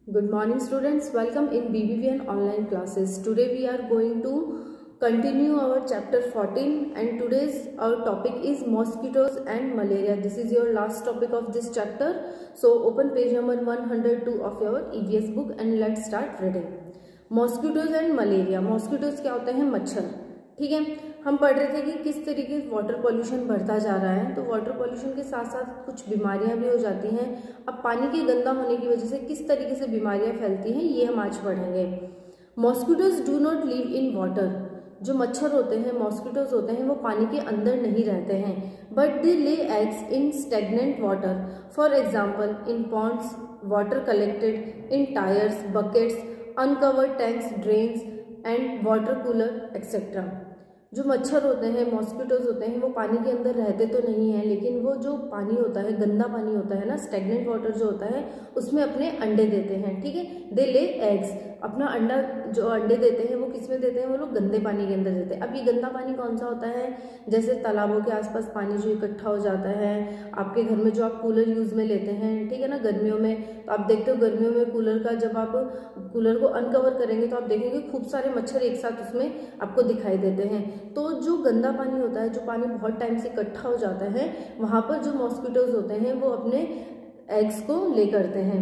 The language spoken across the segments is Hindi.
Good morning students, welcome in BBVN online classes. Today we are going to continue our chapter 14 and today's our topic is mosquitoes and malaria. This is your last topic of this chapter. So open page number 102 of your EVS book and let's start reading. Mosquitoes and malaria. Mosquitoes क्या होते हैं? मच्छर. ठीक है, हम पढ़ रहे थे कि किस तरीके से वाटर पॉल्यूशन बढ़ता जा रहा है। तो वाटर पॉल्यूशन के साथ साथ कुछ बीमारियां भी हो जाती हैं। अब पानी के गंदा होने की वजह से किस तरीके से बीमारियां फैलती हैं ये हम आज पढ़ेंगे। Mosquitoes do not live in water. जो मच्छर होते हैं, मॉस्किटोज होते हैं, वो पानी के अंदर नहीं रहते हैं, but they lay eggs in stagnant water. For example in ponds, water collected in tyres, buckets, uncovered tanks, drains and water cooler etcetera. जो मच्छर होते हैं, मॉस्किटोज होते हैं, वो पानी के अंदर रहते तो नहीं है, लेकिन वो जो पानी होता है, गंदा पानी होता है ना, स्टेगनेंट वाटर जो होता है, उसमें अपने अंडे देते हैं। ठीक है, दे ले एग्स। अपना अंडा जो अंडे देते हैं वो किस में देते हैं? वो लोग गंदे पानी के अंदर देते हैं। अब ये गंदा पानी कौन सा होता है? जैसे तालाबों के आसपास पानी जो इकट्ठा हो जाता है, आपके घर में जो आप कूलर यूज में लेते हैं, ठीक है ना, गर्मियों में, तो आप देखते हो गर्मियों में कूलर का जब आप कूलर को अनकवर करेंगे तो आप देखेंगे खूब सारे मच्छर एक साथ उसमें आपको दिखाई देते हैं। तो जो गंदा पानी होता है, जो पानी बहुत टाइम से इकट्ठा हो जाता है, वहां पर जो मॉस्किटोज होते हैं वो अपने एग्स को ले करते हैं।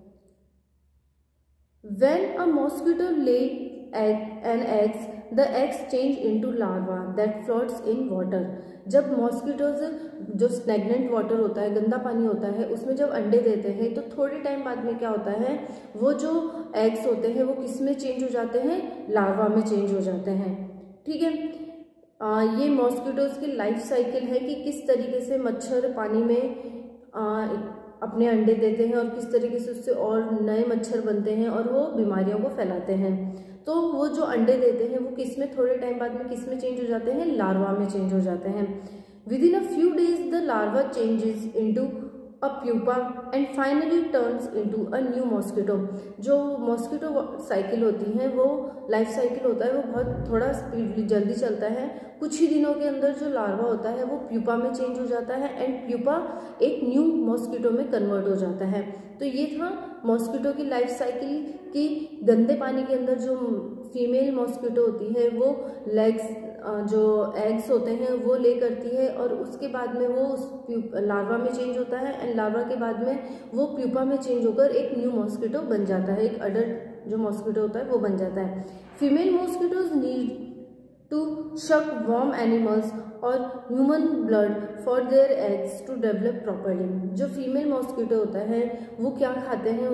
When a mosquito lay an eggs, the eggs change into larva that floats in water. जब मॉस्किटोज जो स्टेगनेंट वाटर होता है, गंदा पानी होता है, उसमें जब अंडे देते हैं तो थोड़े टाइम बाद में क्या होता है, वो जो एग्स होते हैं वो किस में चेंज हो जाते हैं? लार्वा में चेंज हो जाते हैं। ठीक है, ये मॉस्किटोज की लाइफ साइकिल है कि किस तरीके से मच्छर पानी में अपने अंडे देते हैं और किस तरीके से उससे और नए मच्छर बनते हैं और वो बीमारियों को फैलाते हैं। तो वो जो अंडे देते हैं वो किस में थोड़े टाइम बाद में किस में चेंज हो जाते हैं? लार्वा में चेंज हो जाते हैं। Within a few days the larva changes into a pupa and finally turns into a new mosquito. जो मॉस्किटो साइकिल होती है, वो लाइफ साइकिल होता है, वो बहुत थोड़ा स्पीडली जल्दी चलता है। कुछ ही दिनों के अंदर जो लार्वा होता है वो प्यूपा में चेंज हो जाता है एंड प्यूपा एक न्यू मॉस्किटो में कन्वर्ट हो जाता है। तो ये था मॉस्किटो की लाइफ साइकिल कि गंदे पानी के अंदर जो फीमेल मॉस्किटो होती है वो लेग्स जो एग्स होते हैं वो ले करती है और उसके बाद में वो उस लार्वा में चेंज होता है एंड लार्वा के बाद में वो प्यूपा में चेंज होकर एक न्यू मॉस्किटो बन जाता है, एक अडल्ट जो मॉस्किटो होता है वो बन जाता है। Female mosquitoes need to suck warm animals और human blood for their eggs to develop properly. जो फीमेल मॉस्किटो होता है वो क्या खाते हैं,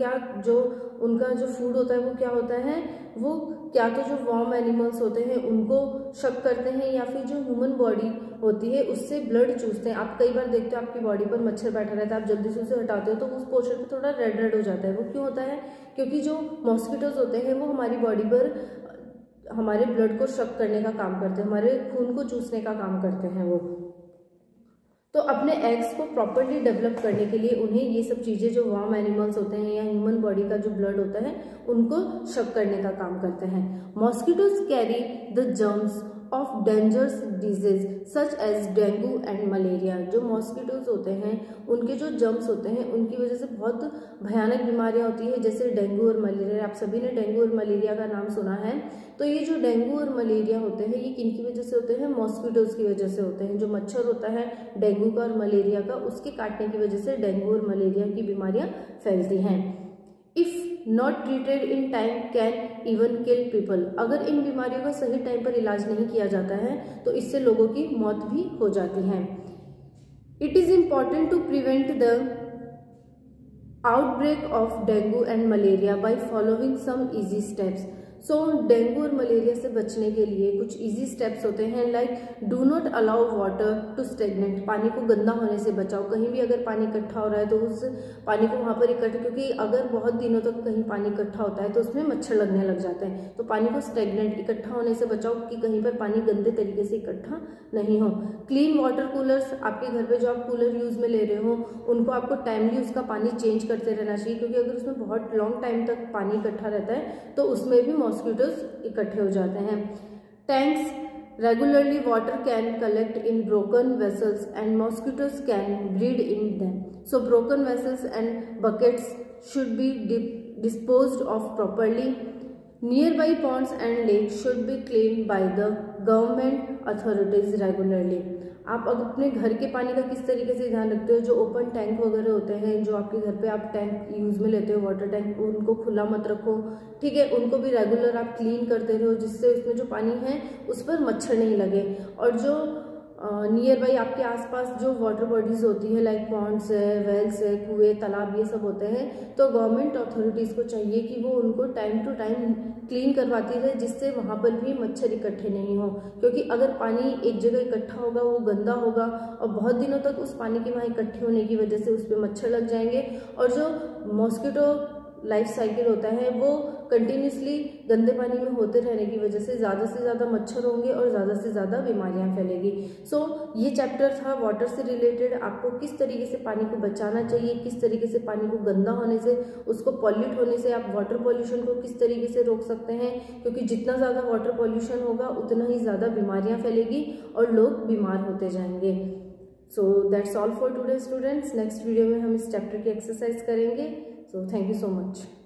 उनका जो फूड होता है वो क्या होता है? वो क्या तो जो वार्म एनिमल्स होते हैं उनको शक करते हैं या फिर जो ह्यूमन बॉडी होती है उससे ब्लड चूसते हैं। आप कई बार देखते हो आपकी बॉडी पर मच्छर बैठा रहता है, आप जल्दी से उसे हटाते हो तो उस पोर्शन में थोड़ा रेड रेड हो जाता है। वो क्यों होता है? क्योंकि जो मॉस्किटोज होते हैं वो हमारी बॉडी पर हमारे ब्लड को शक करने का काम करते हैं, हमारे खून को चूसने का काम करते हैं वो। तो अपने एग्स को प्रॉपरली डेवलप करने के लिए उन्हें ये सब चीज़ें जो वार्म एनिमल्स होते हैं या ह्यूमन बॉडी का जो ब्लड होता है उनको शक करने का काम करते हैं। Mosquitoes carry the germs of dangerous disease such as dengue and malaria. जो मॉस्किटोज होते हैं उनके जो जर्म्स होते हैं उनकी वजह से बहुत भयानक बीमारियां होती है, जैसे डेंगू और मलेरिया। आप सभी ने डेंगू और मलेरिया का नाम सुना है। तो ये जो डेंगू और मलेरिया होते हैं ये किनकी वजह से होते हैं? मॉस्किटोज की वजह से होते हैं। जो मच्छर होता है डेंगू का और मलेरिया का, उसके काटने की वजह से डेंगू और मलेरिया की बीमारियां फैलती हैं। If not treated in time can even kill people. अगर इन बीमारियों का सही टाइम पर इलाज नहीं किया जाता है तो इससे लोगों की मौत भी हो जाती है। It is important to prevent the outbreak of dengue and malaria by following some easy steps. So dengue और मलेरिया से बचने के लिए कुछ इजी स्टेप्स होते हैं, like do not allow water to stagnant. पानी को गंदा होने से बचाओ। कहीं भी अगर पानी इकट्ठा हो रहा है तो उस पानी को वहां पर इकट्ठा, क्योंकि अगर बहुत दिनों तक कहीं पानी इकट्ठा होता है तो उसमें मच्छर लगने लग जाते हैं। तो पानी को स्टेगनेंट इकट्ठा होने से बचाओ कि कहीं पर पानी गंदे तरीके से इकट्ठा नहीं हो। क्लीन वाटर कूलर्स, आपके घर पे जो आप कूलर यूज में ले रहे हो उनको आपको टाइमली उसका पानी चेंज करते रहना चाहिए, क्योंकि अगर उसमें बहुत लॉन्ग टाइम तक पानी इकट्ठा रहता है तो उसमें भी मॉस्किटोज इकट्ठे हो जाते हैं। Tanks regularly water can collect in broken vessels and mosquitoes can breed in them. So broken vessels and buckets should be disposed of properly. Nearby ponds and lakes should be cleaned by the government authorities regularly. आप अब अपने घर के पानी का किस तरीके से ध्यान रखते हो? जो ओपन टैंक वगैरह होते हैं, जो आपके घर पे आप टैंक यूज में लेते हो, वाटर टैंक, उनको खुला मत रखो, ठीक है। उनको भी रेगुलर आप क्लीन करते रहो, जिससे उसमें जो पानी है उस पर मच्छर नहीं लगे। और जो नियर बाई आपके आसपास जो वाटर बॉडीज होती है, लाइक पॉन्ड्स है, वेल्स है, कुएं, तालाब, ये सब होते हैं, तो गवर्नमेंट अथॉरिटीज को चाहिए कि वो उनको टाइम टू टाइम क्लीन करवाती रहे, जिससे वहाँ पर भी मच्छर इकट्ठे नहीं हो। क्योंकि अगर पानी एक जगह इकट्ठा होगा, वो गंदा होगा और बहुत दिनों तक उस पानी के वहाँ इकट्ठे होने की वजह से उस पर मच्छर लग जाएंगे। और जो मॉस्किटो लाइफ साइकिल होता है वो कंटिन्यूसली गंदे पानी में होते रहने की वजह से ज़्यादा मच्छर होंगे और ज़्यादा से ज़्यादा बीमारियां फैलेगी। सो ये चैप्टर था वाटर से रिलेटेड। आपको किस तरीके से पानी को बचाना चाहिए, किस तरीके से पानी को गंदा होने से, उसको पॉल्यूट होने से, आप वाटर पॉल्यूशन को किस तरीके से रोक सकते हैं। क्योंकि जितना ज़्यादा वाटर पॉल्यूशन होगा उतना ही ज़्यादा बीमारियाँ फैलेगी और लोग बीमार होते जाएंगे। So that's all for today students. Next video में हम इस चैप्टर की एक्सरसाइज करेंगे। So thank you so much.